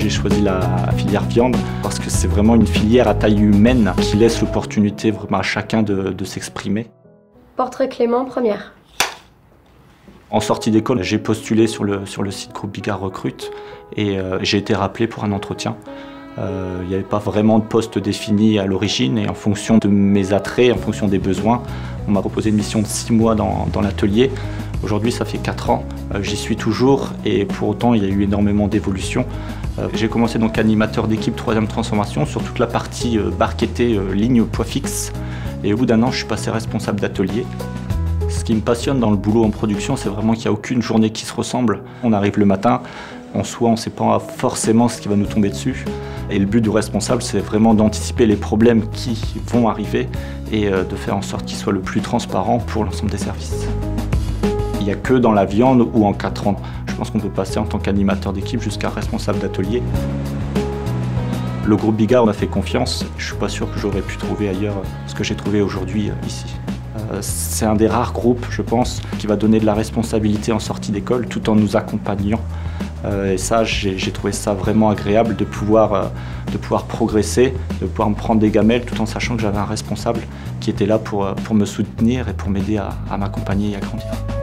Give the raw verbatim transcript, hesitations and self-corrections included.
j'ai choisi la filière viande parce que c'est vraiment une filière à taille humaine qui laisse l'opportunité vraiment à chacun de, de s'exprimer. Portrait Clément, première. En sortie d'école, j'ai postulé sur le, sur le site Groupe Bigard Recrute et euh, j'ai été rappelé pour un entretien. Euh, il n'y avait pas vraiment de poste défini à l'origine et en fonction de mes attraits, en fonction des besoins, on m'a proposé une mission de six mois dans, dans l'atelier. Aujourd'hui, ça fait quatre ans, euh, j'y suis toujours et pour autant, il y a eu énormément d'évolution. Euh, j'ai commencé donc animateur d'équipe troisième transformation sur toute la partie euh, barquetée, euh, ligne poids fixe et au bout d'un an, je suis passé responsable d'atelier. Ce qui me passionne dans le boulot en production, c'est vraiment qu'il n'y a aucune journée qui se ressemble. On arrive le matin, en soi, on ne sait pas forcément ce qui va nous tomber dessus. Et le but du responsable, c'est vraiment d'anticiper les problèmes qui vont arriver et de faire en sorte qu'ils soient le plus transparents pour l'ensemble des services. Il n'y a que dans la viande ou en quatre ans. Je pense qu'on peut passer en tant qu'animateur d'équipe jusqu'à responsable d'atelier. Le groupe Bigard m'a fait confiance. Je ne suis pas sûr que j'aurais pu trouver ailleurs ce que j'ai trouvé aujourd'hui ici. C'est un des rares groupes, je pense, qui va donner de la responsabilité en sortie d'école tout en nous accompagnant. Et ça, j'ai trouvé ça vraiment agréable de pouvoir, de pouvoir progresser, de pouvoir me prendre des gamelles tout en sachant que j'avais un responsable qui était là pour, pour me soutenir et pour m'aider à, à m'accompagner et à grandir.